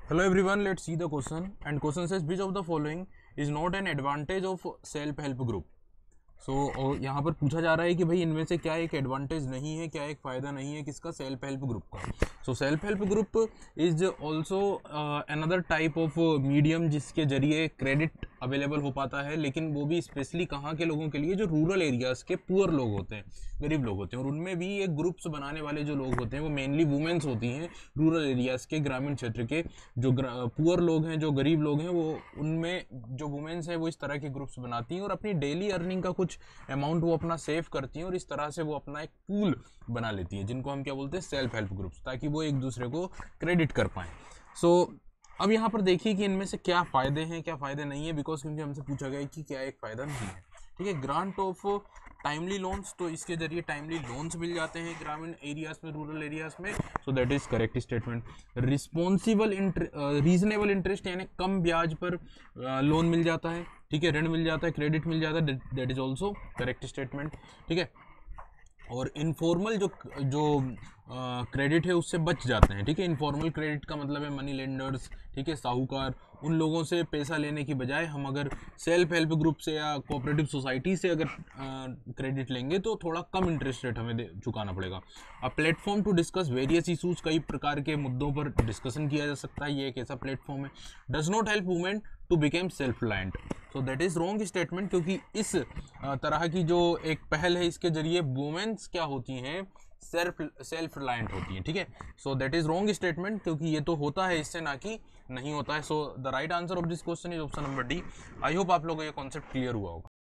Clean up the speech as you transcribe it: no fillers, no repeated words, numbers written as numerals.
Hello everyone, let's see the question. And question says which of the following is not an advantage of self help group. सो यहाँ पर पूछा जा रहा है कि भाई इनमें से क्या एक एडवांटेज नहीं है, क्या एक फ़ायदा नहीं है किसका, सेल्फ हेल्प ग्रुप का। So self help group is also another type of medium जिसके जरिए क्रेडिट अवेलेबल हो पाता है, लेकिन वो भी स्पेशली कहाँ के लोगों के लिए, जो रूरल एरियाज़ के पुअर लोग होते हैं, गरीब लोग होते हैं। और उनमें भी एक ग्रुप्स बनाने वाले जो लोग होते हैं वो मेनली वुमेन्स होती हैं, रूरल एरियाज़ के, ग्रामीण क्षेत्र के जो पुअर लोग हैं, जो गरीब लोग हैं, वो उनमें जो वुमेन्स हैं वो इस तरह के ग्रुप्स बनाती हैं और अपनी डेली अर्निंग का कुछ अमाउंट वो अपना सेव करती हैं और इस तरह से वो अपना एक पूल बना लेती हैं, जिनको हम क्या बोलते हैं, सेल्फ हेल्प ग्रुप्स, ताकि वो एक दूसरे को क्रेडिट कर पाएँ। सो अब यहाँ पर देखिए कि इनमें से क्या फ़ायदे हैं, क्या फ़ायदे नहीं है, बिकॉज क्योंकि हमसे पूछा गया है कि क्या एक फ़ायदा नहीं है। ठीक है, ग्रांट ऑफ टाइमली लोन्स, तो इसके जरिए टाइमली लोन्स मिल जाते हैं ग्रामीण एरियाज़ में, रूरल एरियाज़ में। So that is correct statement. Responsible reasonable interest, यानी कम ब्याज पर लोन मिल जाता है, ठीक है, ऋण मिल जाता है, क्रेडिट मिल जाता है, that is also correct statement. ठीक है, और इनफॉर्मल जो क्रेडिट है उससे बच जाते हैं। ठीक है, इनफॉर्मल क्रेडिट का मतलब है मनी लेंडर्स, ठीक है, साहूकार, उन लोगों से पैसा लेने की बजाय हम अगर सेल्फ हेल्प ग्रुप से या कोऑपरेटिव सोसाइटी से अगर क्रेडिट लेंगे तो थोड़ा कम इंटरेस्ट रेट हमें चुकाना पड़ेगा। A platform to discuss various issues, कई प्रकार के मुद्दों पर डिस्कशन किया जा सकता है, ये एक ऐसा प्लेटफॉर्म है। Does not help women to become self reliant, so that is wrong statement, क्योंकि इस तरह की जो एक पहल है इसके जरिए वुमेन्स क्या होती हैं, सेल्फ रिलायंट होती हैं। ठीक है, so that is wrong statement, क्योंकि ये तो होता है इससे, ना कि नहीं होता है। So the right answer of this question is option number D. I hope आप लोगों को ये कॉन्सेप्ट क्लियर हुआ होगा।